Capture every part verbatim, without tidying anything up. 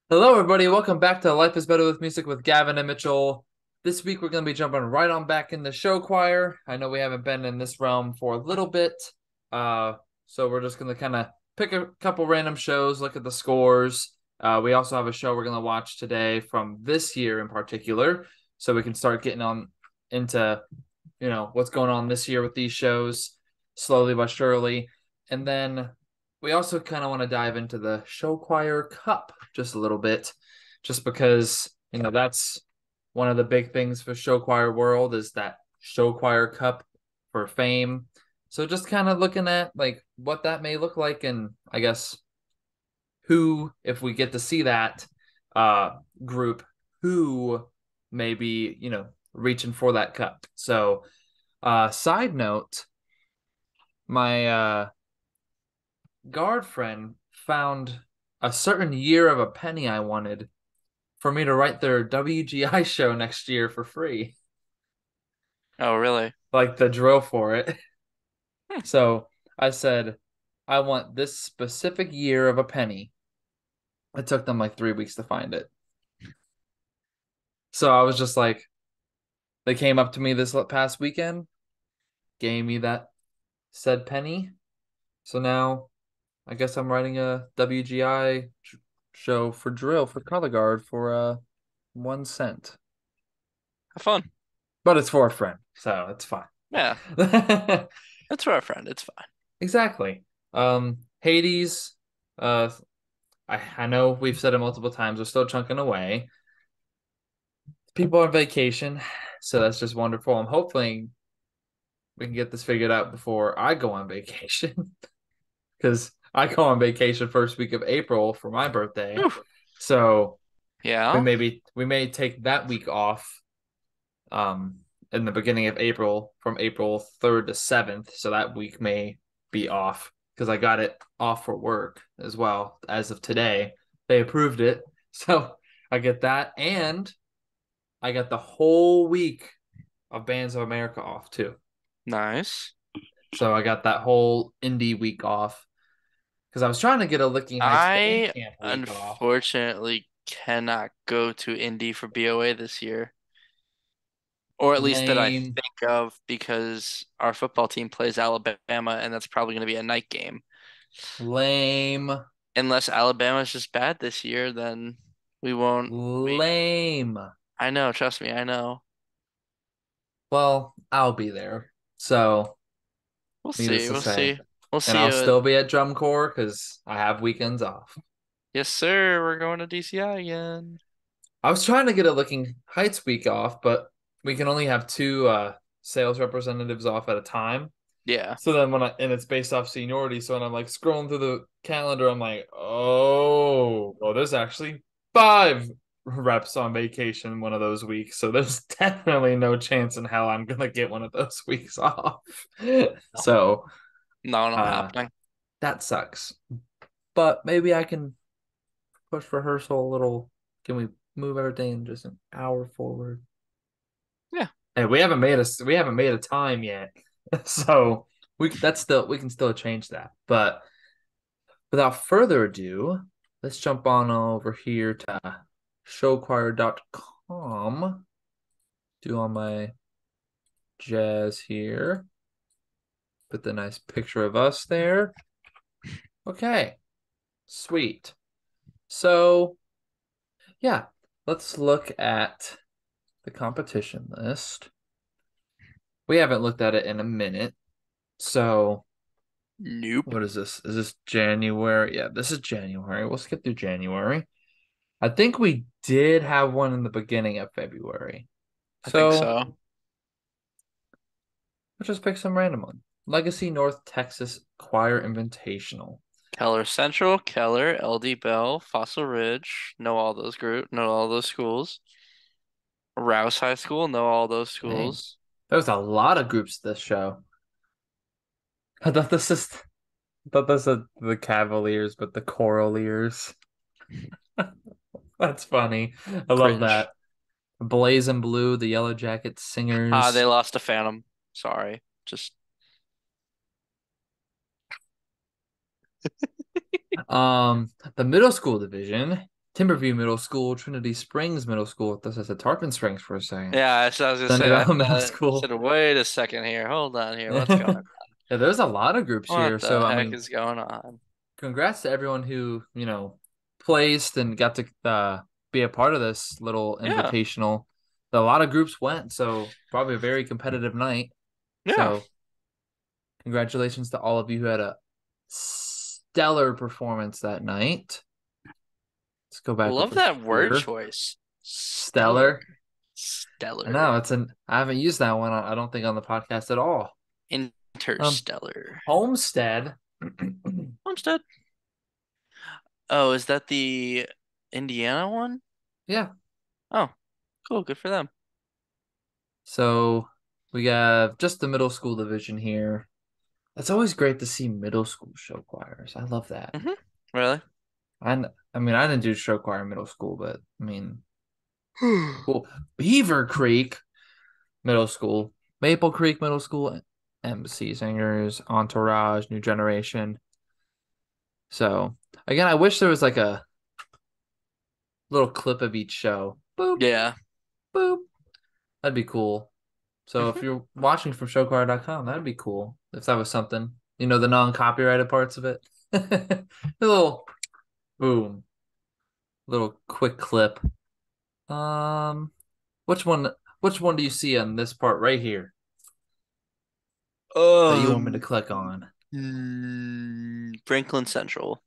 Hello, everybody. Welcome back to Life is Better with Music with Gavin and Mitchell. This week, we're going to be jumping right on back into show choir. I know we haven't been in this realm for a little bit, uh, so we're just going to kind of pick a couple random shows, look at the scores. Uh, we also have a show we're going to watch today from this year in particular, so we can start getting on into, you know, what's going on this year with these shows slowly but surely. And then we also kind of want to dive into the show choir cup just a little bit, just because, you know, that's one of the big things for show choir world is that show choir cup for fame. So just kind of looking at like what that may look like, and I guess who, if we get to see that uh group, who may be, you know, reaching for that cup. So uh side note, my uh guard friend found a certain year of a penny I wanted for me to write their W G I show next year for free, Oh, really? like the drill for it. Hmm, So I said, I want this specific year of a penny. It took them like three weeks to find it. So I was just like, they came up to me this past weekend, gave me that said penny. So now I guess I'm writing a W G I show for drill for color guard for uh one cent. have fun. But it's for a friend, so it's fine. Yeah, that's for our friend. It's fine. Exactly. Um, Hades, uh, I, I know we've said it multiple times, we're still chunking away. People are on vacation, so that's just wonderful. I'm hoping we can get this figured out before I go on vacation, because I go on vacation first week of April for my birthday. Whew. So we Yeah, maybe we may take that week off um in the beginning of April from April third to seventh. So that week may be off because I got it off for work as well as of today. They approved it. So I get that. And I got the whole week of Bands of America off too. nice. So I got that whole indie week off because I was trying to get a Licking Heights band I camp week off. unfortunately cannot go to Indy for B O A this year, or at least that I Lame, think of because our football team plays Alabama, and that's probably going to be a night game. lame, Unless Alabama's just bad this year, then we won't. We, lame. I know, trust me, I know. Well, I'll be there. So We'll needless see. to We'll say. see. We'll And see. I'll Uh, still be at drum corps because I have weekends off. yes, sir. We're going to D C I again. I was trying to get a Licking Heights week off, but we can only have two uh, sales representatives off at a time. Yeah. So then when I and it's based off seniority, so when I'm like scrolling through the calendar, I'm like, oh, well, there's actually five reps on vacation one of those weeks. So there's definitely no chance in hell I'm gonna get one of those weeks off. So No, not uh happening. that sucks. But maybe I can push rehearsal a little. Can we move everything just an hour forward? Yeah. Hey, we haven't made a we haven't made a time yet, so we that's still we can still change that. But without further ado, let's jump on over here to show choir dot com. Do all my jazz here. Put the nice picture of us there. Okay, sweet. So yeah, let's look at the competition list. We haven't looked at it in a minute. So, Nope. what is this? Is this January? Yeah, this is January. We'll skip through January. I think we did have one in the beginning of February. I think So, so. let's just pick some random one. Legacy North Texas Choir Invitational. Keller Central, Keller, L D Bell, Fossil Ridge. Know all those group. Know all those schools. Rouse High School. Know all those Dang, schools. there was a lot of groups this show. I thought this is I thought this was the Cavaliers, but the Coraliers. That's funny. I love Cringe. that. Blaze and Blue, the Yellow Jacket Ah, they Singers. lost to Phantom. Sorry. Just Um, the middle school division, Timberview Middle School, Trinity Springs Middle School. This is a Tarpon Springs for a second. Yeah, so I was gonna Sunny say that. Valley Middle Uh, School. said, wait a second here. Hold on here. What's going Yeah, on? there's a lot of groups here. What the So I heck mean, is going on? congrats to everyone who, you know, placed and got to uh, be a part of this little Yeah, invitational. A lot of groups went, so probably a very competitive night. yeah. So congratulations to all of you who had a stellar performance that night. Let's go back Love over that word here. choice. Stellar. Stellar. I know Stellar. it's an I haven't used that one. I don't think on the podcast at all. Um, Interstellar. Homestead. Homestead. Oh, is that the Indiana one? Yeah. Oh, cool. Good for them. So we have just the middle school division here. It's always great to see middle school show choirs. I love that. hmm Really? I I mean I didn't do show choir in middle school, but I mean cool. Beaver Creek Middle School, Maple Creek Middle School, Embassy Singers, Entourage, New Generation. So again, I wish there was like a little clip of each show. Boop, Yeah. boop. That'd be cool. So if hmm you're watching from show choir dot com, that'd be cool. If that was something. You know, the non-copyrighted parts of it. A little boom. Little quick clip. Um, which one which one do you see on this part right here that you want me to Um, click on? mm, Franklin Central.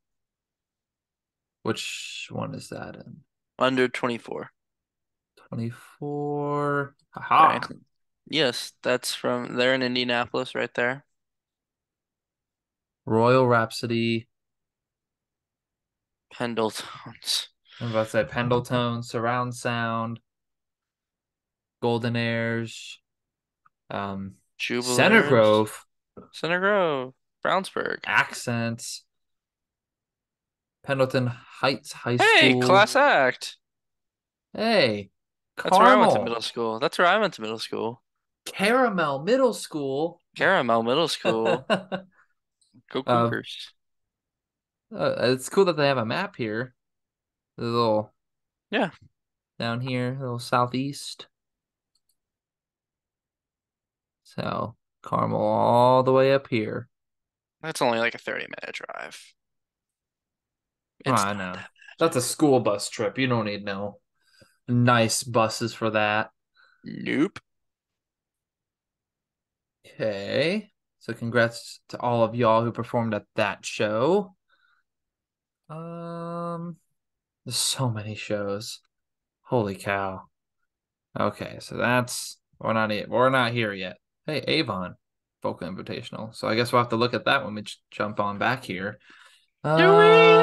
Which one is that in? Under twenty-four. twenty-four. Haha. Franklin. Yes, that's from, they're in Indianapolis right there. Royal Rhapsody. Pendletons. I'm about to say Pendleton, Surround Sound, Golden Airs, um, Center Jubilaires. Grove, Center Grove. Brownsburg. Accents, Pendleton Heights High Hey, School. class act. Hey, That's where I went to middle Carmel, school. That's where I went to middle school. Caramel Middle School. Caramel Middle School. uh, Go uh, Cougars. it's cool that they have a map here. A little Yeah, down here, a little southeast. So Carmel all the way up here. that's only like a thirty minute drive. Oh, It's I not know. that That's a school bus trip. You don't need no nice buses for that. bad. Nope. Okay. So congrats to all of y'all who performed at that show. Um, there's so many shows. Holy cow. Okay, so that's we're not yet. We're not here yet. Hey, Avon, vocal invitational. So I guess we'll have to look at that when we j- jump on back here. Do we? Uh,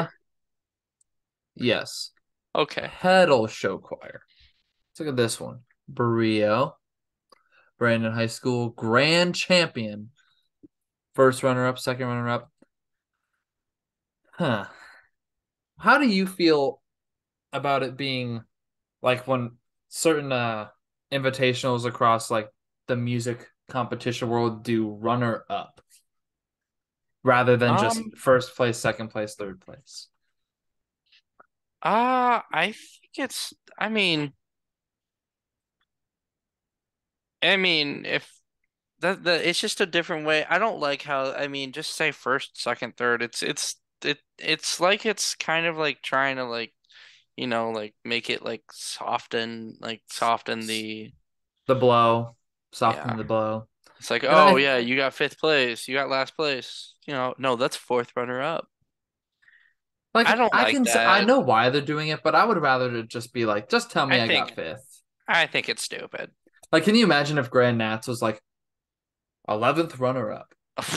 yes. Okay. Pedal show choir. Let's look at this one. Barrio, Brandon High School grand champion. First runner up, second runner up. Huh. How do you feel about it being like when certain uh invitationals across like the music competition world do runner up rather than just Um, first place, second place, third place? uh, I think it's, I mean, I mean, if that, that it's just a different way. I don't like how, I mean, just say first, second, third. It's, it's, it, it's like it's kind of like trying to like, you know, like make it like soften, like soften the, The blow, soften yeah. the blow. It's like, And oh I yeah, you got fifth place, you got last place. You know, no, that's fourth runner up. I like don't I like can I that. know why they're doing it, but I would rather to just be like, just tell me I I got think fifth. I think it's stupid. Like, can you imagine if Grand Nats was like eleventh runner up,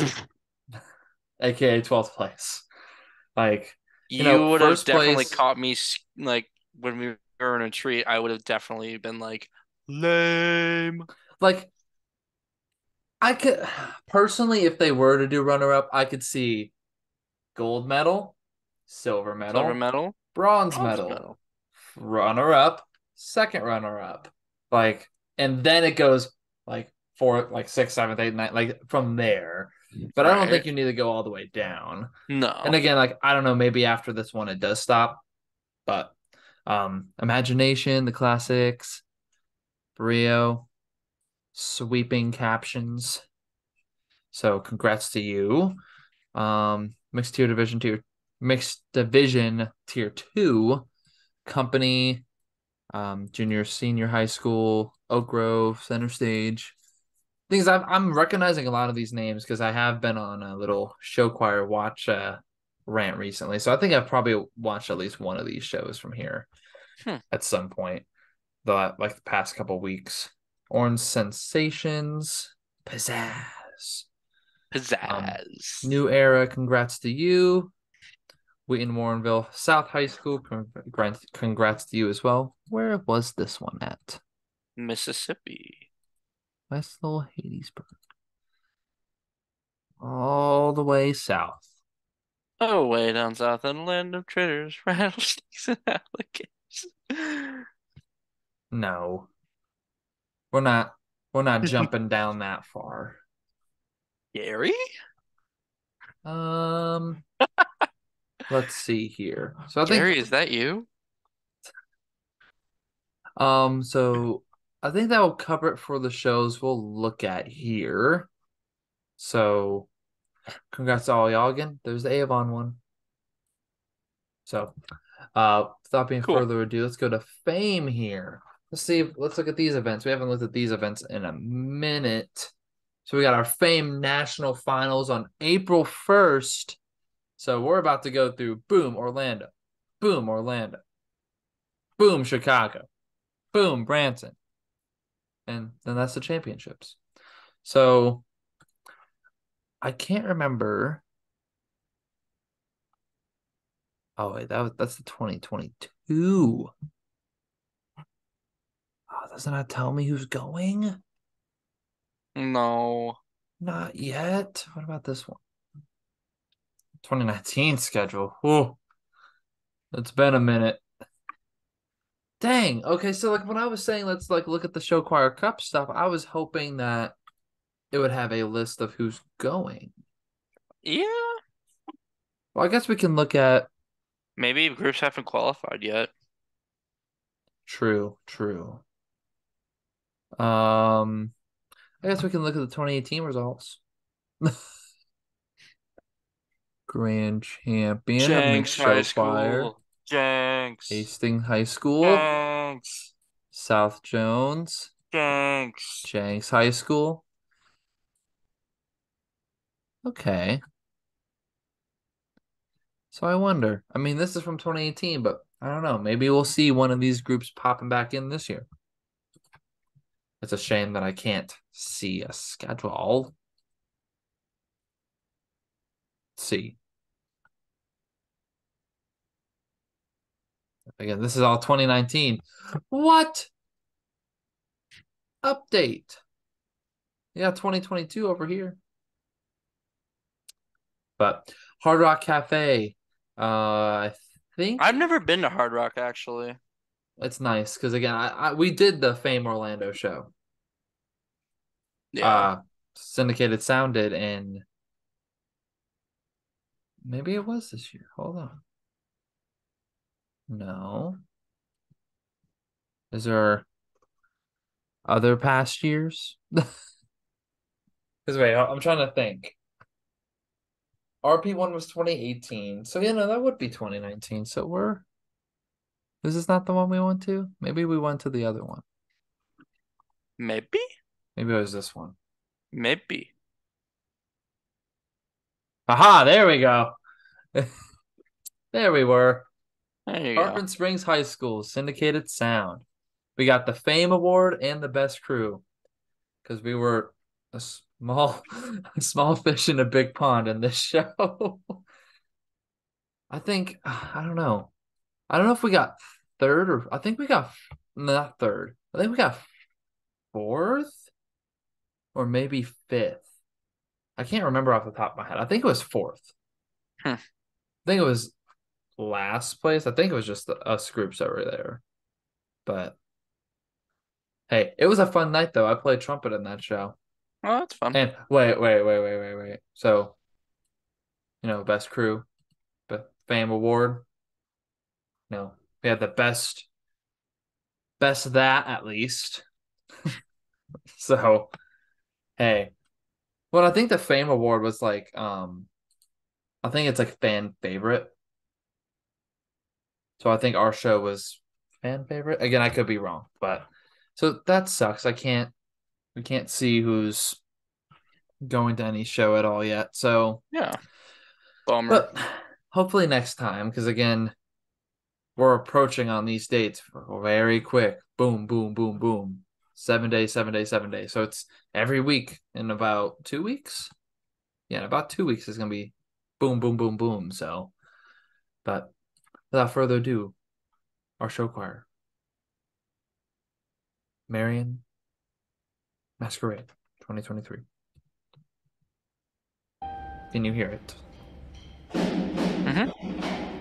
aka twelfth place? Like, you You know, would have first definitely place, caught me s- like when we were in a treat, I would have definitely been like, lame. like I could personally, if they were to do runner up, I could see gold medal, silver Silver medal, medal, bronze bronze medal, medal. runner up, second runner up. Like, and then it goes like fourth, like sixth, seventh, eighth, ninth, like from there. But I don't Right. think you need to go all the way down. And No. again, like I don't know, maybe after this one it does stop, but Um, Imagination, the classics, Brio, sweeping captions. So congrats to you. Um, mixed tier division tier, mixed division tier two, company, um, junior, senior high school, Oak Grove, center stage. Things I'm I'm recognizing a lot of these names because I have been on a little show choir watch uh, rant recently. So I think I've probably watched at least one of these shows from here Hmm. at some point, the like the past couple weeks. Orange Sensations, Pizzazz. Um, Pizzazz. New Era, congrats to you. Wheaton Warrenville South High School, congrats, congrats to you as well. Where was this one at? Mississippi. West Little Hadesburg. All the way south. Oh, way down south in the land of traders, rattlesnakes, and alligators. No, we're not we're not jumping down that far. Gary? Um, let's see here. So I think Gary, is that you? um so I think that will cover it for the shows we'll look at here. So congrats to all y'all again. There's the Avon one. So uh without being Cool. further ado, let's go to fame here. Let's see if, let's look at these events. We haven't looked at these events in a minute. So we got our Fame National Finals on April first. So we're about to go through boom, Orlando, boom, Orlando, boom, Chicago, boom, Branson. And then that's the championships. So I can't remember. Oh, wait, that was that's the twenty twenty-two. Oh, doesn't that tell me who's going? No. Not yet. What about this one? twenty nineteen schedule. Oh, it's been a minute. Dang. Okay, so like when I was saying let's like look at the Show Choir Cup stuff, I was hoping that it would have a list of who's going. Yeah. Well, I guess we can look at Maybe groups haven't qualified yet. true, true. Um, I guess we can look at the twenty eighteen results. Grand champion of mixed Jenks High show choir, School. Jenks. Hastings High School, Jenks. South Jones, Jenks. Jenks High School. Okay. So I wonder. I mean, this is from twenty eighteen, but I don't know. Maybe we'll see one of these groups popping back in this year. It's a shame that I can't see a schedule. Let's see. Again, this is all twenty nineteen. What? Update. Yeah, twenty twenty-two over here. But Hard Rock Cafe, uh, I think I've never been to Hard Rock actually. it's nice because again, I, I we did the Fame Orlando show. Yeah. Uh, Syndicated Sound did, and maybe it was this year. Hold on. No. Is there other past years? Because wait, I'm trying to think. R P one was twenty eighteen. So yeah, no, that would be twenty nineteen. So we're is this not the one we went to? Maybe we went to the other one. Maybe? Maybe it was this one. Maybe. Aha, there we go. There we were. There you go. Tarpon Springs High School, Syndicated Sound. We got the Fame Award and the Best Crew because we were a small, a small fish in a big pond in this show. I think I don't know. I don't know if we got third or I think we got not third. I think we got fourth or maybe fifth. I can't remember off the top of my head. I think it was fourth. Hmm. I think it was last place. I think it was just the, us groups over there. But hey, it was a fun night though. I played trumpet in that show. Well, that's fun. And wait, wait, wait, wait, wait, wait. So, you know, best crew, but fame award. No. We had the best best of that at least. So hey, well, I think the Fame Award was like um I think it's like fan favorite. So I think our show was fan favorite. Again, I could be wrong, but so that sucks. I can't we can't see who's going to any show at all yet. So, Yeah, bummer. but hopefully next time, because again, we're approaching on these dates very quick. Boom, boom, boom, boom. Seven days, seven days, seven days. So it's every week in about two weeks. Yeah, in about two weeks is gonna be boom, boom, boom, boom. So, but without further ado, our show choir, Marion Masquerade, twenty twenty-three. Can you hear it? Mm-hmm.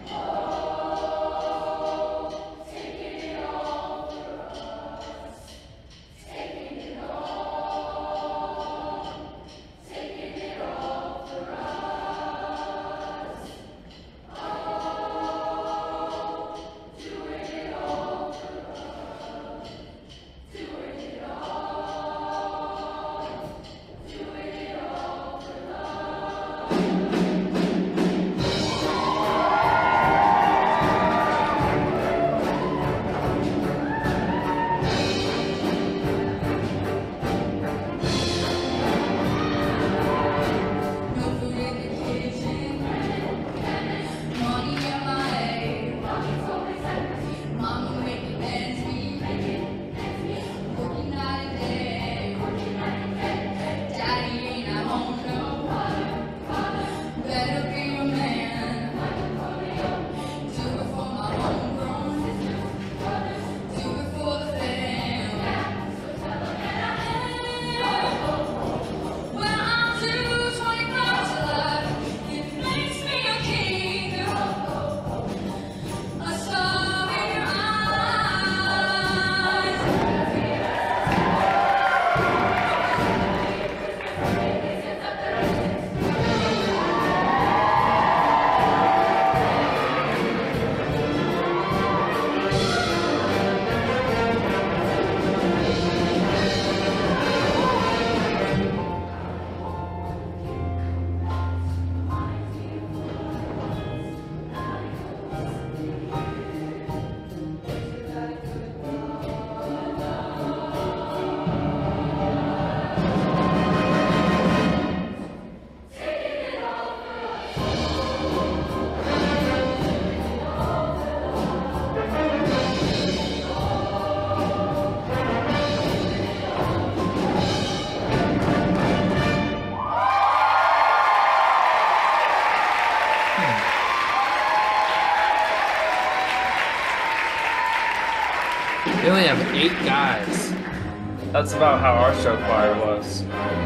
We only have eight guys. That's about how our show choir was.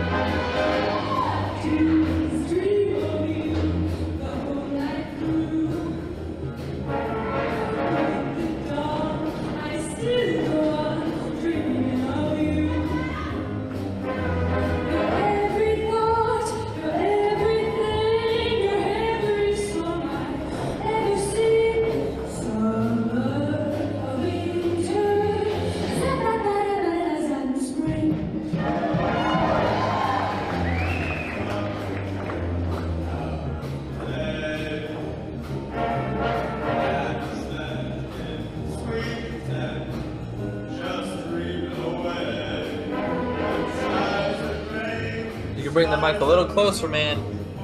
You can bring the mic a little closer, man.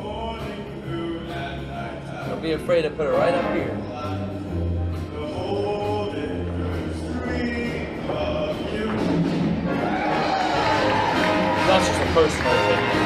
Don't be afraid to put it right up here. That's just a personal opinion.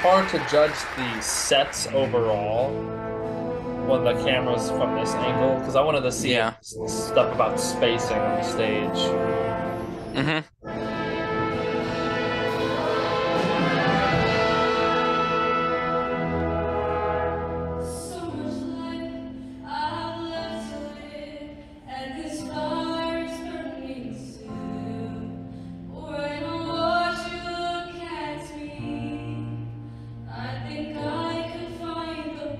hard to judge the sets overall when the camera's from this angle because I wanted to see if Yeah. stuff about spacing on the stage. Mm-hmm. So much life I've left to live, and this fire's burning still. When I watch you look at me, I think I could find the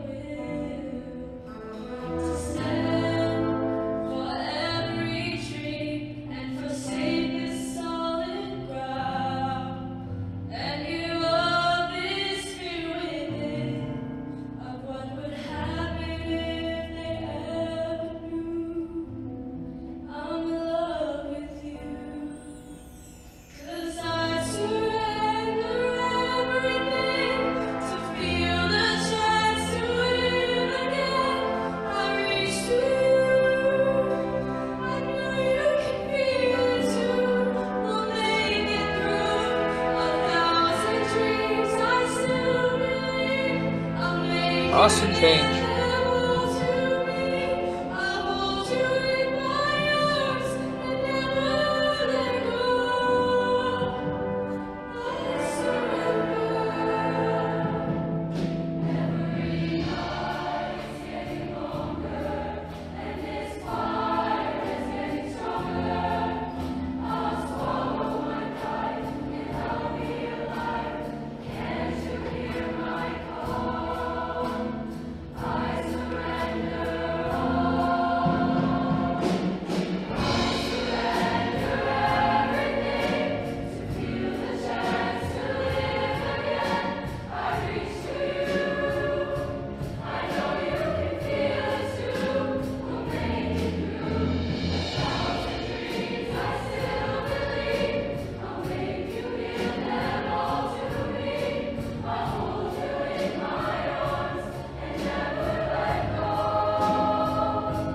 will to stand for every dream and forsake this solid ground, and give up this fear within of what would happen if they ever knew I'm in love with you. 'Cause I surrender everything to feel the chance to live again. I reach to you. I know you can feel it too. We'll make it through a thousand dreams. I still believe I'll make Awesome you change. invisible to me. I'll hold you in my arms and never let go. I surrender. Every night is getting longer, and this fire is getting stronger. I'll swallow my pride, and I'll be alive. Can't you hear my call? I surrender all. I surrender everything to feel the chance to live again. I reach to you. I know you can feel it too. We'll make it through a thousand dreams. I still believe I'll make you give them all to me. I'll hold you in my arms and never let go.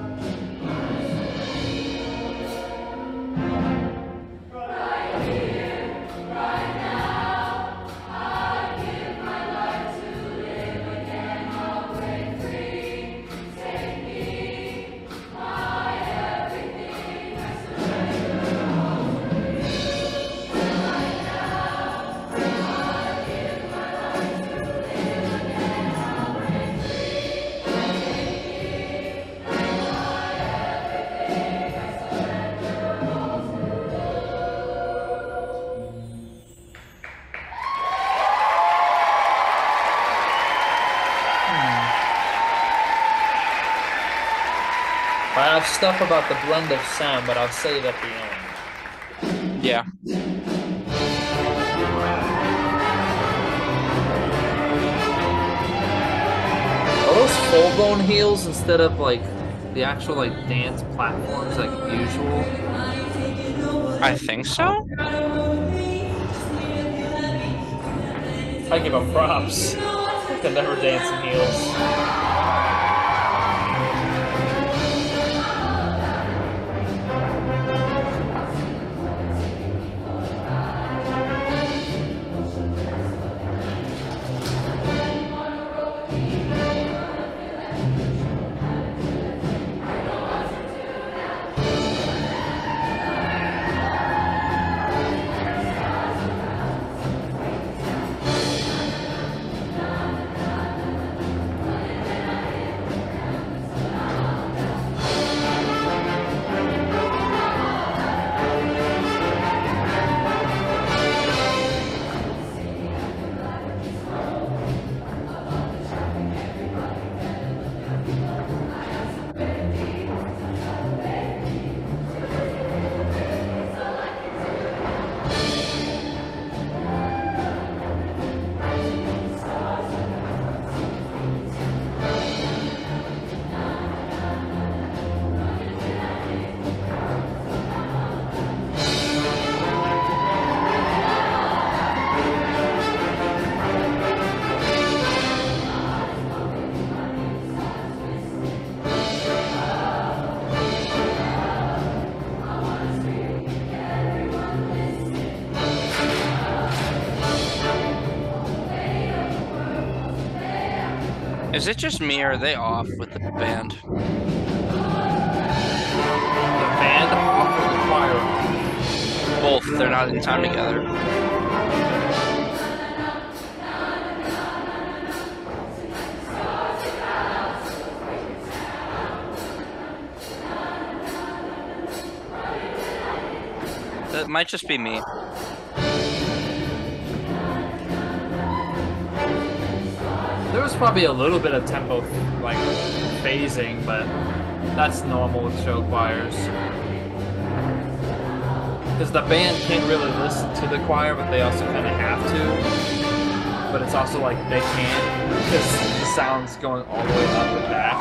Right here, right now, I give my life to live again. I'll break free. Take me, my everything. I surrender all to you. Right now, I give my life to live again. I'll break free. Take me, my everything. I surrender all to you. I have stuff about the blend of sound, but I'll say it at the end. Yeah. Are those full bone heels instead of like the actual like dance platforms like usual? I think so. I give them props. I can never dance in heels. Is it just me or are they off with the band? The band off or the choir off? Both. They're not in time together. That might just be me. There was probably a little bit of tempo, like, phasing, but that's normal with show choirs. Because the band can't really listen to the choir, but they also kind of have to. But it's also like they can't because the sound's going all the way up and back.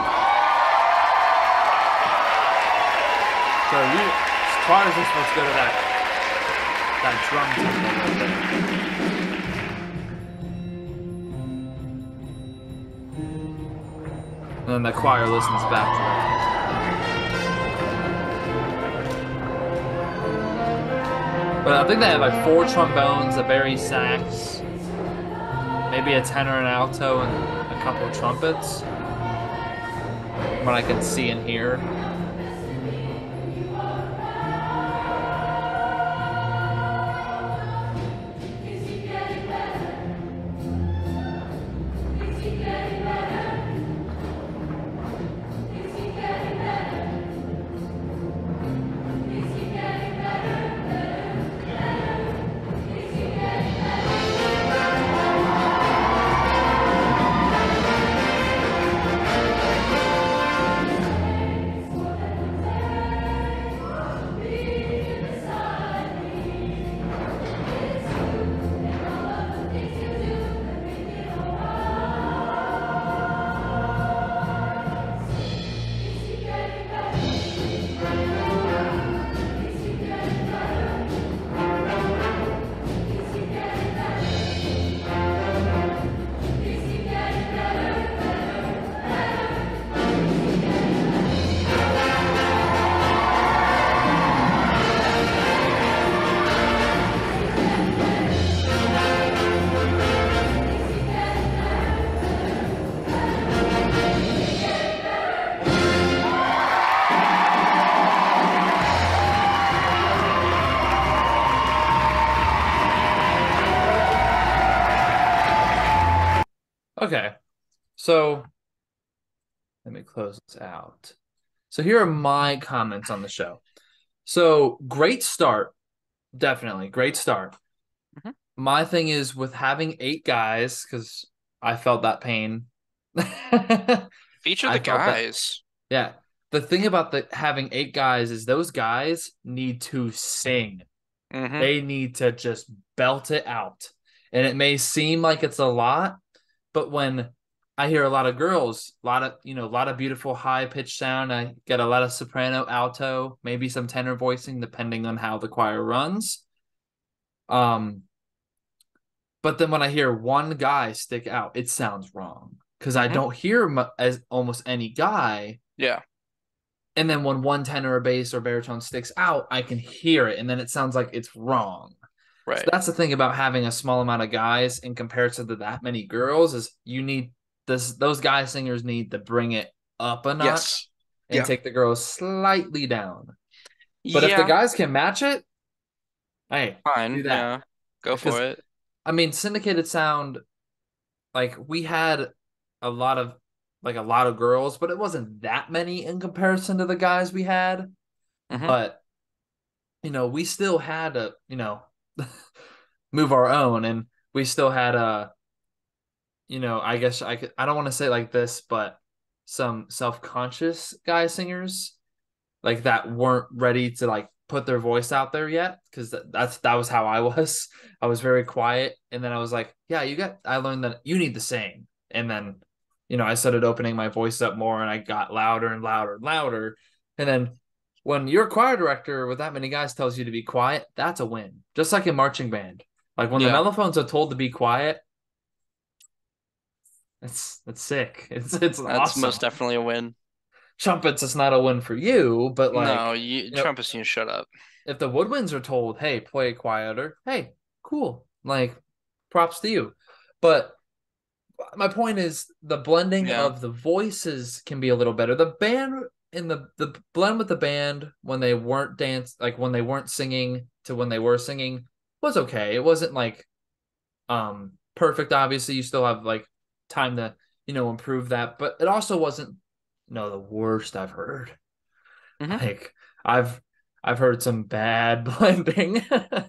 So you choirs are supposed to go to that that drum tempo right there. And then the choir listens back to that. But I think they have like four trombones, a bass sax, maybe a tenor and alto, and a couple of trumpets. What I can see and hear. Okay, so let me close this out. So here are my comments on the show. So great start, definitely great start. Mhm. My thing is with having eight guys, because I felt that pain. Feature I the felt that. guys. Yeah. The thing about the having eight guys is those guys need to sing. Mm-hmm. They need to just belt it out. And it may seem like it's a lot, but when I hear a lot of girls, a lot of, you know, a lot of beautiful high pitched sound, I get a lot of soprano, alto, maybe some tenor voicing, depending on how the choir runs. Um, but then when I hear one guy stick out, it sounds wrong because I Mm-hmm. don't hear mu- as almost any guy. Yeah. And then when one tenor or bass or baritone sticks out, I can hear it, and then it sounds like it's wrong. So Right. that's the thing about having a small amount of guys in comparison to that many girls is you need this. Those guy singers need to bring it up a notch Yes. and Yeah. take the girls slightly down. But if the Yeah. guys can match it, hey, do Fine. that. Yeah. Go Because for it. I mean, syndicated sound, like we had a lot of like a lot of girls, but it wasn't that many in comparison to the guys we had. Mm-hmm. But you know, we still had to, you know, move our own, and we still had a, you know, I guess I could, I don't want to say it like this, but some self-conscious guy singers like that weren't ready to like put their voice out there yet because that, that's that was how I was. I was very quiet, and then I was like, yeah, you got. I learned that you need to sing, and then you know I started opening my voice up more, and I got louder and louder and louder, and then when your choir director with that many guys tells you to be quiet, that's a win. Just like in marching band, like when the Yeah. mellophones are told to be quiet, it's it's sick. It's it's That's awesome. most definitely a win. Trumpets, it's not a win for you, but like No, you you know, Trumpets, you shut up. if the woodwinds are told, hey, play quieter, hey, cool. Like, props to you. But my point is the blending Yeah. of the voices can be a little better. The band in the the blend with the band when they weren't dance like when they weren't singing to when they were singing was okay. It wasn't like um perfect. Obviously, you still have like time to, you know, improve that, but it also wasn't, you know, the worst I've heard. Hmm. Like I've I've heard some bad blending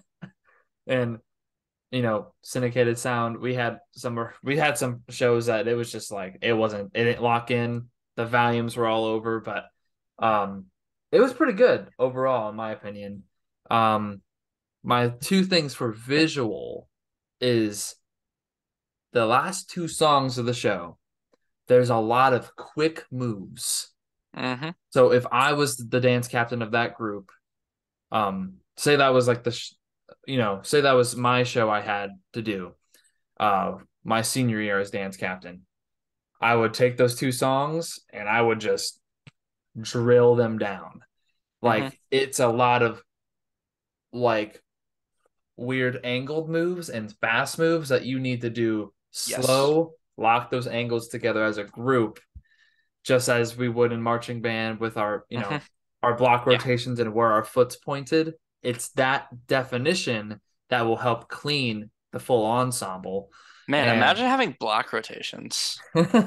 and you know, syndicated sound. We had some we had some shows that it was just like it wasn't it didn't lock in. The volumes were all over, but um it was pretty good overall, in my opinion. Um my two things for visual is the last two songs of the show. There's a lot of quick moves. Hmm. So if I was the dance captain of that group, um, say that was like the, sh- you know, say that was my show I had to do, uh, my senior year as dance captain, I would take those two songs and I would just drill them down. Hmm. Like it's a lot of like weird angled moves and fast moves that you need to do Yes. slow, lock those angles together as a group, just as we would in marching band with our, you Hmm. know, our block Yeah. rotations and where our foot's pointed. It's that definition that will help clean the full ensemble. Man, And imagine having block rotations.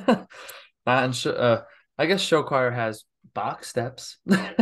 and sh- uh, I guess show choir has box steps.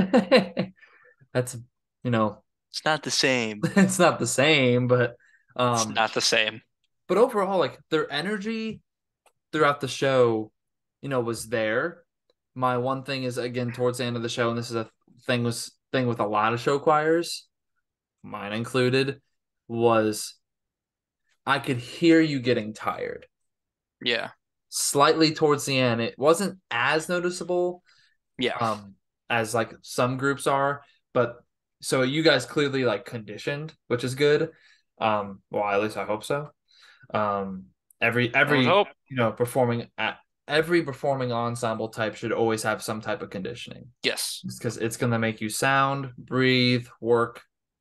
That's, you know, It's not the same. it's not the same, but It's um, not the same. but overall, like their energy throughout the show, you know, was there. My one thing is again towards the end of the show, and this is a thing was thing with a lot of show choirs, mine included, was I could hear you getting tired. Yeah. Slightly towards the end, it wasn't as noticeable Yeah. um as like some groups are, but so you guys clearly like conditioned, which is good. Um, well, at least I hope so. Um, every I would every hope. you know performing at every performing ensemble type should always have some type of conditioning Yes. because it's going to make you sound, breathe, work,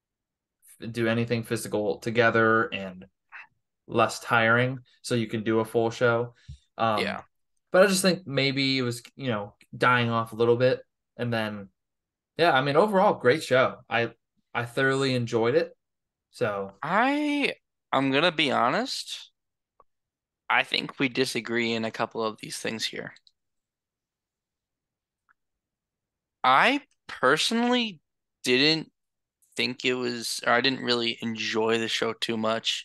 do anything physical together and less tiring so you can do a full show. Um, Yeah. but I just think maybe it was, you know, dying off a little bit. And then, yeah, I mean, overall, great show. I I thoroughly enjoyed it. So, I I'm gonna be honest. I think we disagree in a couple of these things here. I personally didn't think it was, or I didn't really enjoy the show too much.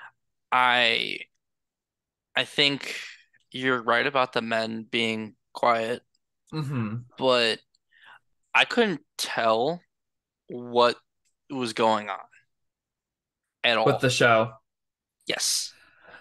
I I think you're right about the men being quiet, hmm but I couldn't tell what was going on at with all. the show, Yes.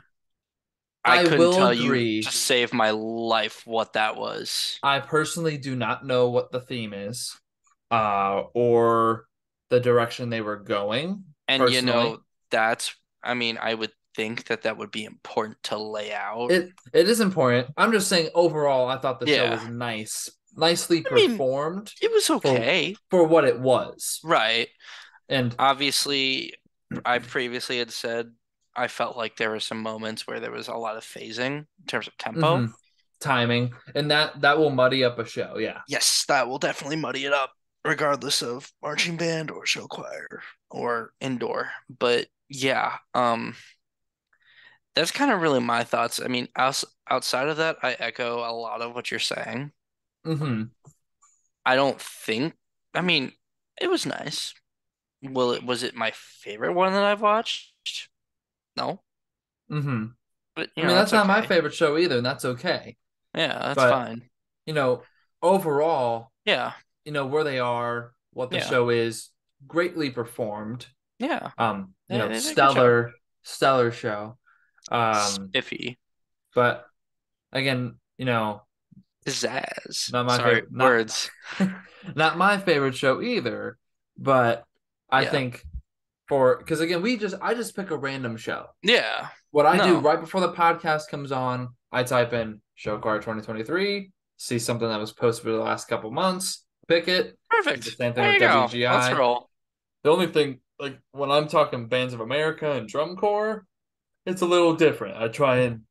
I I couldn't will tell you agree. to save my life what that was. I personally do not know what the theme is, uh, or the direction they were going. And you Personally, know, that's, I mean, I would think that that would be important to lay out. it it is important. I'm just saying overall, I thought the show Yeah. was nice, nicely I mean, performed it was for okay. for what it was. Right. And Obviously, I previously had said I felt like there were some moments where there was a lot of phasing in terms of tempo. mhm, timing, and that that will muddy up a show. Yeah. Yes, that will definitely muddy it up, regardless of marching band or show choir or indoor. But yeah, um, that's kind of really my thoughts. I mean, outs outside of that, I echo a lot of what you're saying. hmm I don't think, I mean, it was nice. Will it, was it my favorite one that I've watched? No, hmm but you I mean, know, that's that's not my okay. favorite show either, and that's okay. Yeah, that's But fine. you know, overall, Yeah, you know where they are, what the yeah, show is, greatly performed. yeah. Um, you They, know, they did a good job. stellar, stellar show. Um, Spiffy. but again, you know, Pizzazz. not my Sorry, favorite, not words. not my favorite show either. But I Yeah. think for because again, we just I just pick a random show. Yeah. What I do No. right before the podcast comes on, I type in show card twenty twenty-three, see something that was posted for the last couple months, pick it. Do the Perfect. same thing There with you go. Let's W G I. roll. The only thing, like when I'm talking bands of America and drum corps, it's a little different. I try and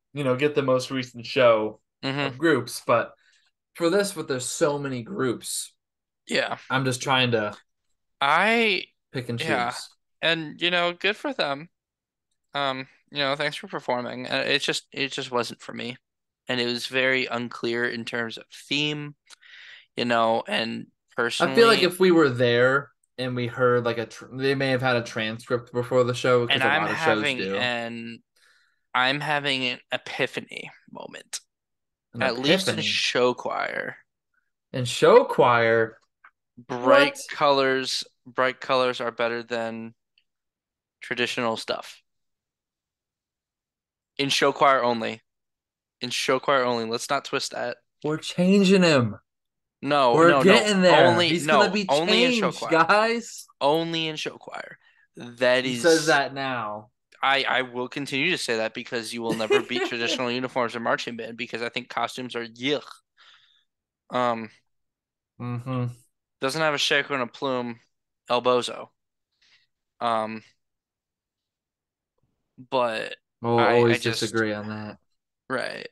you know, get the most recent show Mm-hmm. of groups. But for this, with there's so many groups, Yeah. I'm just trying to I pick and yeah. choose. And you know, good for them. Um, you know, thanks for performing. Uh, it just it just wasn't for me. And it was very unclear in terms of theme, you know, and I feel like personally, if we were there and we heard like a, tr- they may have had a transcript before the show and because a I'm lot of shows having do. an I'm having an epiphany moment, An at least in epiphany. show choir. And show choir, Bright what? colors, bright colors are better than traditional stuff. In show choir only. In show choir only. Let's not twist that. We're changing him. No, We're no, no. getting there. Only He's gonna no, be only in show changed, choir. guys. Only in show choir. That He says is that now. I I will continue to say that because you will never beat traditional uniforms in marching band because I think costumes are yuck. Um, Mm-hmm. doesn't have a shaker and a plume, El Bozo. Um, but We'll I I always just disagree on that. right.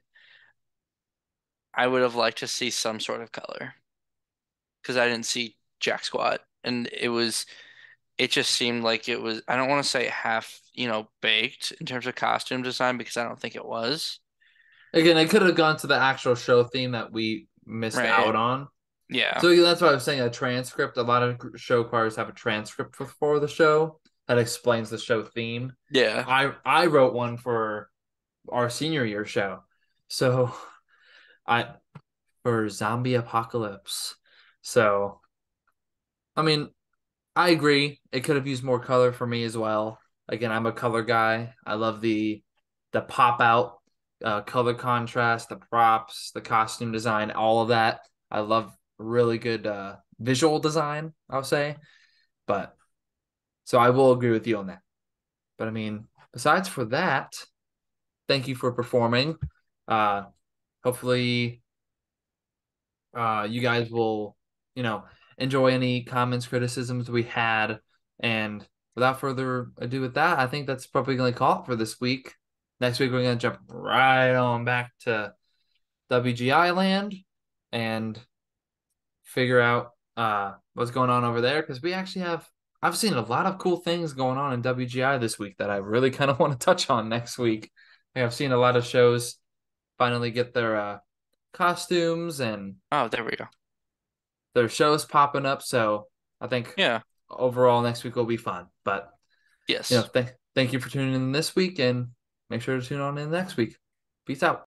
I would have liked to see some sort of color because I didn't see jack squat, and it was it just seemed like it was. I don't want to say half, you know, baked in terms of costume design because I don't think it was. Again, it could have gone to the actual show theme that we missed Right. out on. Yeah. So yeah, that's why I was saying a transcript. A lot of show choirs have a transcript before the show that explains the show theme. Yeah. I I wrote one for our senior year show. So I for zombie apocalypse. So I mean, I agree. It could have used more color for me as well. Again, I'm a color guy. I love the the pop out uh, color contrast, the props, the costume design, all of that. I love really good uh, visual design, I'll say. But so I will agree with you on that. But I mean, besides for that, thank you for performing. Uh, hopefully uh, you guys will, you know, enjoy any comments, criticisms we had. And without further ado with that, I think that's probably going to call it for this week. Next week, we're going to jump right on back to W G I land and figure out uh, what's going on over there because we actually have, I've seen a lot of cool things going on in W G I this week that I really kind of want to touch on next week. Like, I've seen a lot of shows finally get their uh, costumes and Oh, there we go. their shows popping up. So I think Yeah. overall next week will be fun. But you know, Yes. th- thank you for tuning in this week and make sure to tune on in next week. Peace out.